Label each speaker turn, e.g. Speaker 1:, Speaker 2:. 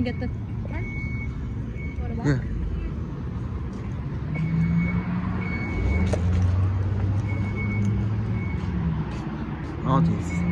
Speaker 1: get the one? Go to walk?
Speaker 2: Yeah. Aldi's.